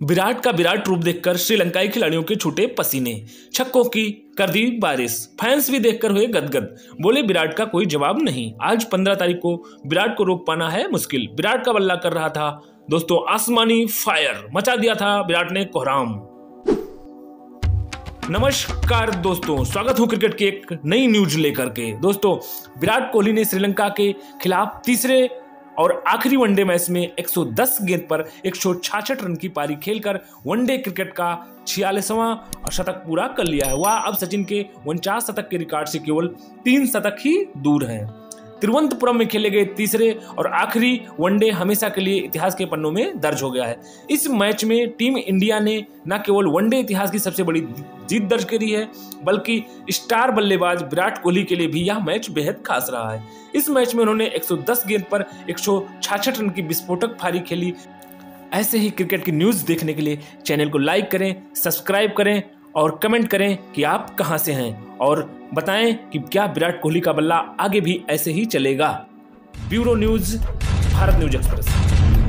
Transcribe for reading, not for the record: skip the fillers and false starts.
विराट का विराट रूप देखकर श्रीलंकाई खिलाड़ियों के छूटे पसीने, छक्कों की कर दी बारिश, फैंस भी देखकर हुए गदगद, बोले विराट का कोई जवाब नहीं। आज 15 तारीख को विराट को रोक पाना है मुश्किल। विराट का बल्ला कर रहा था दोस्तों आसमानी फायर, मचा दिया था विराट ने कोहराम। नमस्कार दोस्तों, स्वागत हूं क्रिकेट की एक नई न्यूज लेकर के। दोस्तों, विराट कोहली ने श्रीलंका के खिलाफ तीसरे और आखिरी वनडे मैच में 110 गेंद पर 166 रन की पारी खेलकर वनडे क्रिकेट का 46वां शतक पूरा कर लिया है। वह अब सचिन के 49 शतक के रिकॉर्ड से केवल 3 शतक ही दूर है। तिरुवनंतपुरम में खेले गए तीसरे और आखिरी वनडे हमेशा के लिए इतिहास के पन्नों में दर्ज हो गया है। इस मैच में टीम इंडिया ने न केवल वनडे इतिहास की सबसे बड़ी जीत दर्ज करी है, बल्कि स्टार बल्लेबाज विराट कोहली के लिए भी यह मैच बेहद खास रहा है। इस मैच में उन्होंने 110 गेंद पर 166 रन की विस्फोटक पारी खेली। ऐसे ही क्रिकेट की न्यूज देखने के लिए चैनल को लाइक करें, सब्सक्राइब करें और कमेंट करें कि आप कहां से हैं, और बताएं कि क्या विराट कोहली का बल्ला आगे भी ऐसे ही चलेगा। Bureau news, Bharat news express.